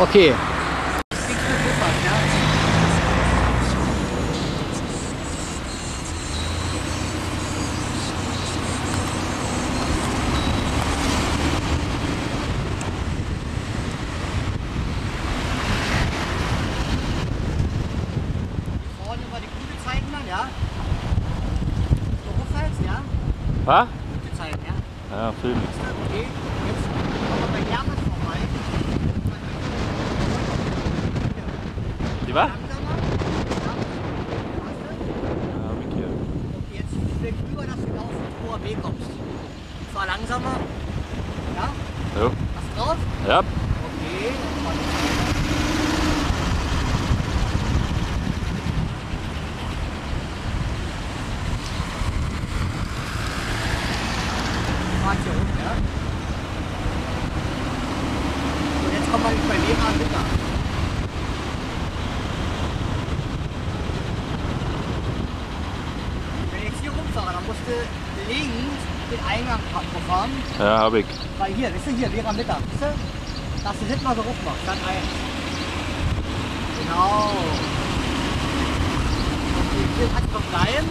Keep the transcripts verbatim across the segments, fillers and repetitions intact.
Okay. Vorne über die gute Zeiten dann, ja? So hochfällst, ja? Was? Gute Zeiten, ja? Ja, Film. Okay, jetzt kommen wir bei Hermes vorbei. Die was? Langsamer. Ja, hab ich hier. Okay, jetzt schlägt rüber, dass du auf den O B kommst. Fahr langsamer. Ja? Jo. Hast du drauf? Ja. Okay. Fahrt hier rum, ja? So, jetzt kommen wir bei Lehrer Mittag. Wenn ich jetzt hier rumfahre, dann musst du links den Eingang fahren. Ja, hab ich. Weil hier, weißt du, hier, Lehrer Mittag, weißt du? Dass du das mal so hoch machst, dann eins. Genau. Okay, hier kannst du noch bleiben.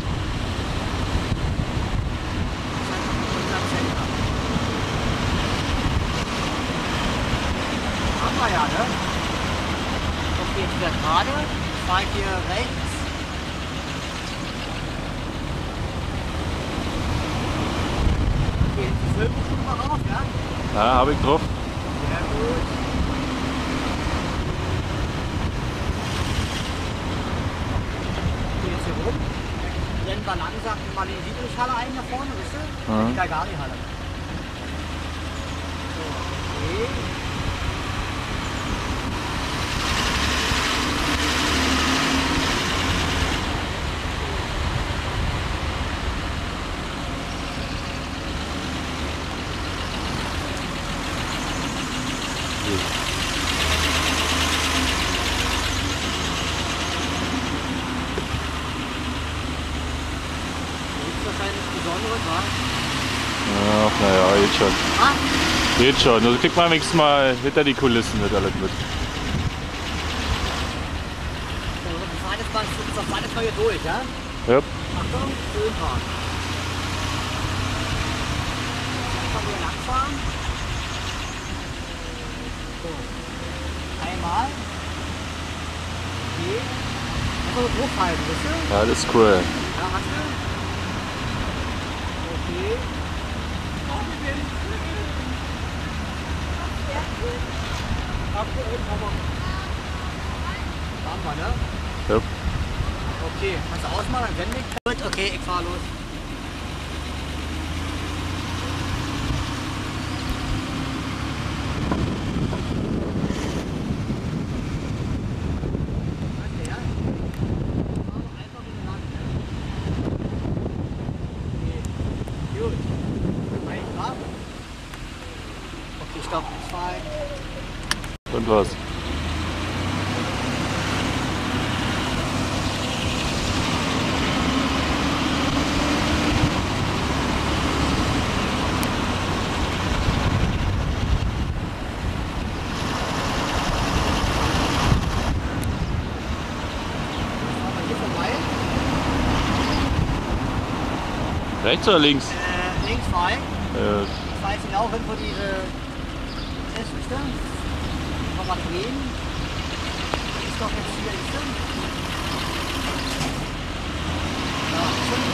Haben wir ja, ne? Okay, jetzt wieder gerade. Ich fahre hier rechts. Okay, die Filmbuchstunde mal rauf, ja? Ja, hab ich drauf. Sehr gut. Okay, jetzt hier rum. Rennen wir langsam mal in die Dietrichhalle ein da vorne, wisst ihr? Mhm. Die Gagari-Halle. So, okay. Nichts wahrscheinlich Besonderes, wa? Ja, naja, geht schon. Ah? Geht schon. Also kriegt man wenigstens mal hinter die Kulissen mit alles mit. So, wir fahren jetzt mal das zweite Mal hier durch, ja? Ja. Achtung, schön fahren. Jetzt können wir langfahren. So. Einmal. Okay. Einfach so hochhalten, wisst ihr? Ja, das ist cool. Ja, hast du? Okay. Fahren wir, ne? Ja. Okay, kannst du ausmachen, dann wende ich. Gut, okay, ich fahr los. Warte, ja? Fahr doch einfach wieder lang, ne? Okay. Gut. Ein Grad. Okay, stopp. Zwei. Und was? Hier vorbei. Rechts oder links? Äh, links frei. Äh, Ich weiß genau, wo diese ist, wisst ihr? Kann man drehen. Ist doch jetzt hier, wisst ihr? Ja,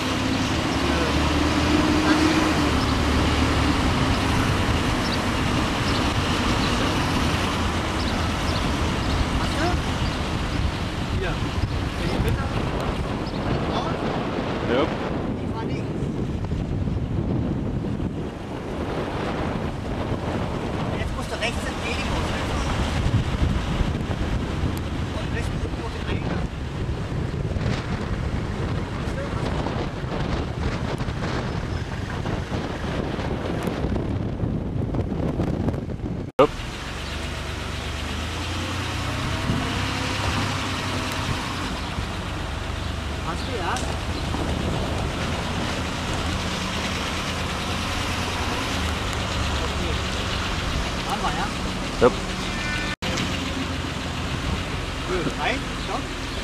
Hast du? Hier. In die Mitte. Raus. ja. Ich fahr links. Jetzt musst du rechts entgegen los. Und rechts unten auf den Eingang. Ja. Hast du, ja? Okay. Haben wir, ja? Ja. Nein, stopp.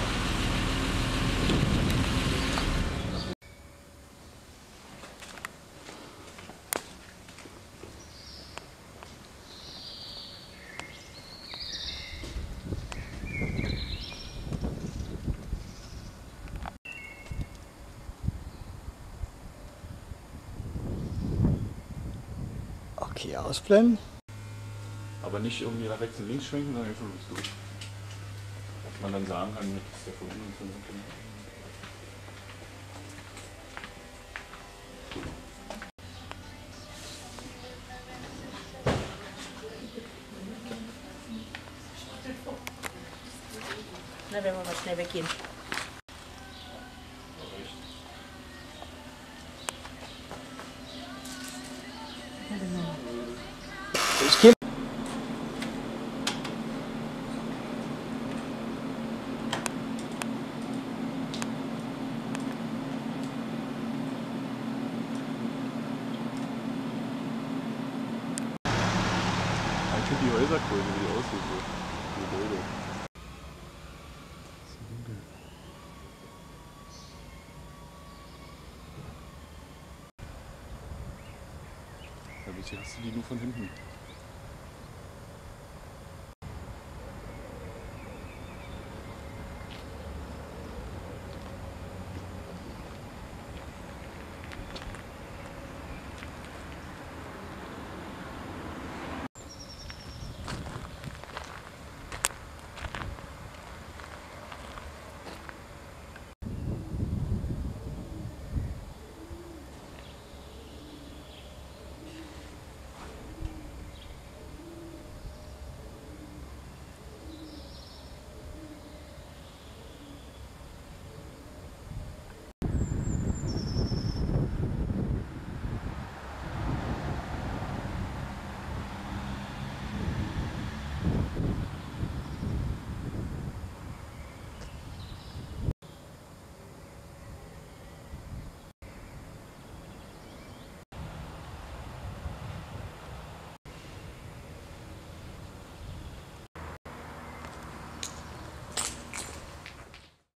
Okay, ausblenden. Aber nicht irgendwie nach rechts und links schwenken, sondern einfach los durch. Dass man dann sagen kann, das ist der von unten und von unten. Na, wenn wir mal schnell weggehen. Ich gehe. Ich finde die Häuser cool, wie die aussehen. So. Die Bilder. So dunkel. Ja, bisher hast du die nur von hinten.